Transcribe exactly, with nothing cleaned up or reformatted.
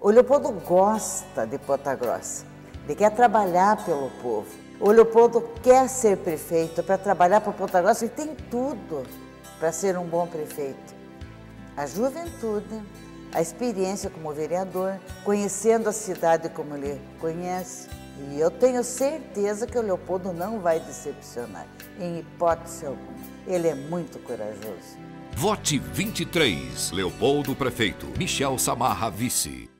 O Leopoldo gosta de Ponta Grossa, ele quer trabalhar pelo povo. O Leopoldo quer ser prefeito para trabalhar para Ponta Grossa e tem tudo para ser um bom prefeito. A juventude, a experiência como vereador, conhecendo a cidade como ele conhece. E eu tenho certeza que o Leopoldo não vai decepcionar, em hipótese alguma. Ele é muito corajoso. Vote vinte e três. Leopoldo Prefeito. Michel Samarra, Vice.